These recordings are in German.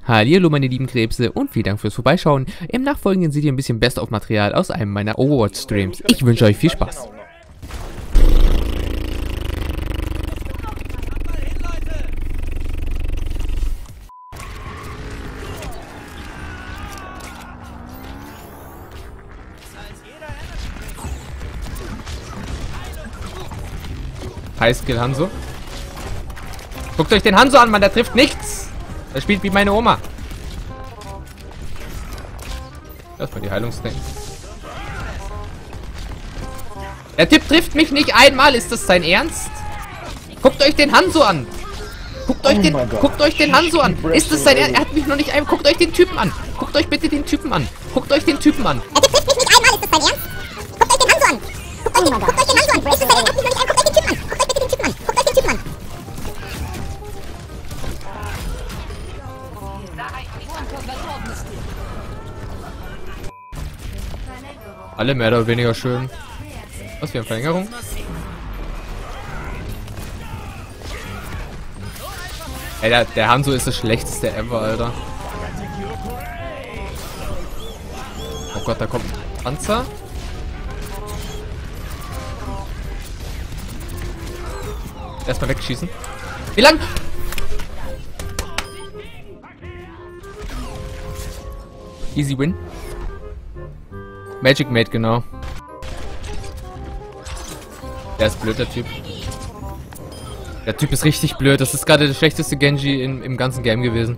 Hallihallo meine lieben Krebse und vielen Dank fürs Vorbeischauen. Im Nachfolgenden seht ihr ein bisschen Best-of-Material aus einem meiner Overwatch-Streams. Ich wünsche euch viel Spaß. Highskill Hanzo. Guckt euch den Hanzo an, Mann, der trifft nichts. Er spielt wie meine Oma. Erstmal die Heilungsring. Der Typ trifft mich nicht einmal, ist das sein Ernst? Guckt euch den Hanzo an. Guckt euch den Hanzo an. Ist das sein Ernst? Er hat mich noch nicht einmal. Guckt euch den Typen an. Guckt euch bitte den Typen an. Guckt euch den Typen an. Der Typ trifft mich nicht einmal, ist das sein Ernst? Guckt euch den Hanzo an. Guckt euch den Hanzo an. Ist das sein Ernst? Er hat mich noch nicht einmal. Guckt euch den Typen an. Guckt euch den Typen an. Guckt euch bitte den Typen an. Guckt euch den Typen an. Alle mehr oder weniger schön. Was für eine Verlängerung? Ey, der Hanzo ist das schlechteste ever, Alter. Oh Gott, da kommt ein Panzer. Erstmal wegschießen. Wie lang? Easy win. Magic Mate, genau. Der ist blöd, der Typ. Der Typ ist richtig blöd. Das ist gerade der schlechteste Genji im ganzen Game gewesen.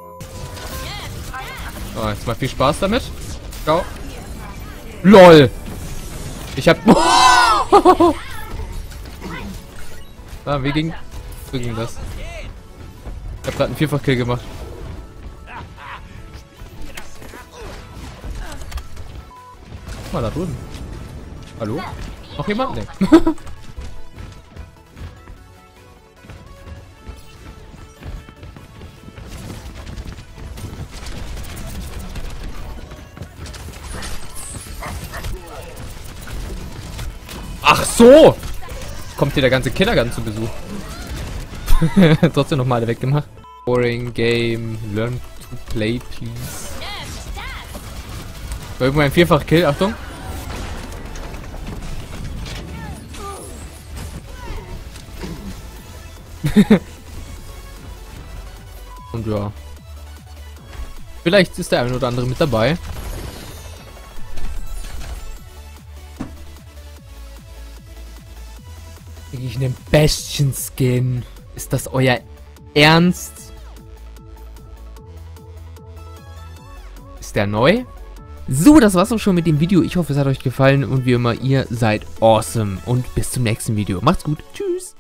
So, jetzt mal viel Spaß damit. Ciao. LOL! Ich hab... Ah, wie ging das? Ich hab gerade einen Vierfach-Kill gemacht. Guck mal da drüben. Hallo? Noch jemand? Nee. Ach so! Kommt hier der ganze Kindergarten zu Besuch. Trotzdem nochmal alle weggemacht. Boring Game. Learn to play, please. Irgendwo ein Vierfach-Kill, Achtung. Und ja. Vielleicht ist der eine oder andere mit dabei. Ich nehme Bastion-Skin. Ist das euer Ernst? Ist der neu? So, das war's auch schon mit dem Video. Ich hoffe, es hat euch gefallen und wie immer, ihr seid awesome. Und bis zum nächsten Video. Macht's gut. Tschüss.